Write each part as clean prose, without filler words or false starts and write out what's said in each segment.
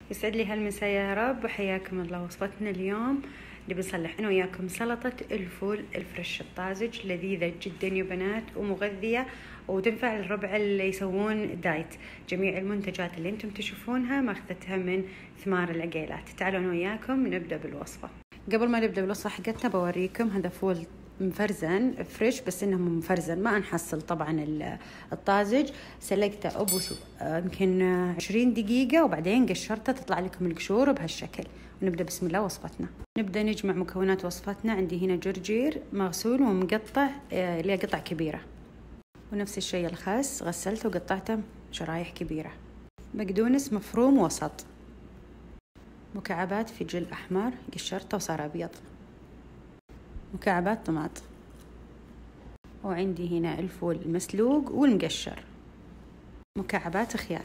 يسعد لي هالمساء يا رب، وحياكم الله. وصفتنا اليوم نبي نصلح انا وياكم سلطة الفول الفريش الطازج، لذيذة جدا يا بنات ومغذية وتنفع للربع اللي يسوون دايت. جميع المنتجات اللي انتم تشوفونها ماخذتها من ثمار العقيلات. تعالوا انا وياكم نبدأ بالوصفة. قبل ما نبدأ بالوصفة حقتنا بوريكم هذا فول مفرزن فريش، بس انه مفرزن ما نحصل طبعا الطازج. سلقته ابو يمكن 20 دقيقة وبعدين قشرته تطلع لكم القشور بهالشكل. ونبدأ بسم الله وصفتنا. نبدأ نجمع مكونات وصفتنا. عندي هنا جرجير مغسول ومقطع اللي قطع كبيرة، ونفس الشيء الخس غسلته وقطعته شرايح كبيرة. بقدونس مفروم وسط، مكعبات فجل أحمر قشرته وصار أبيض، مكعبات طماط، وعندي هنا الفول المسلوق والمقشر، مكعبات خيار.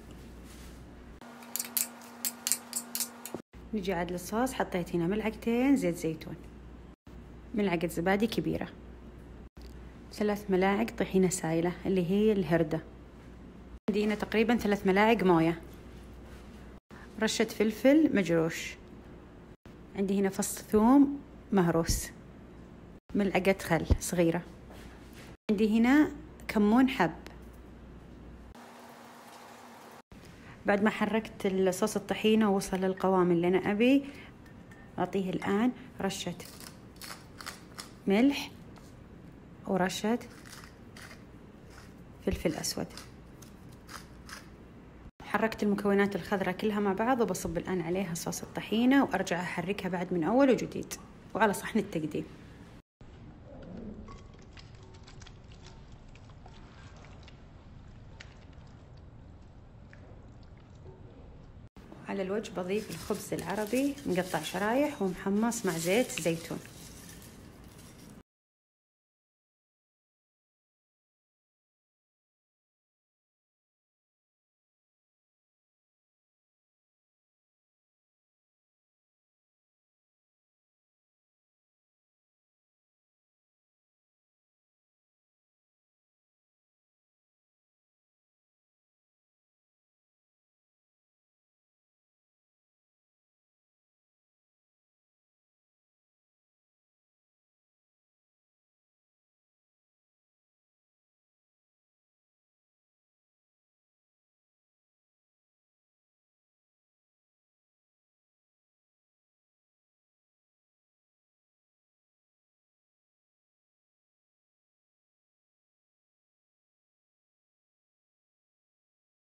نجي عاد للصوص. حطيت هنا ملعقتين زيت زيتون، ملعقة زبادي كبيرة، 3 ملاعق طحينة سايلة اللي هي الهردة، عندي هنا تقريبا 3 ملاعق موية، رشة فلفل مجروش، عندي هنا فص ثوم مهروس، ملعقة خل صغيرة، عندي هنا كمون حب. بعد ما حركت الصوص الطحينة ووصل للقوام اللي أنا أبي أعطيه الآن رشة ملح ورشة فلفل أسود. حركت المكونات الخضراء كلها مع بعض وبصب الآن عليها صوص الطحينة وأرجع أحركها بعد من أول وجديد وعلى صحن التقديم. على الوجه بضيف الخبز العربي مقطع شرايح ومحمص مع زيت زيتون.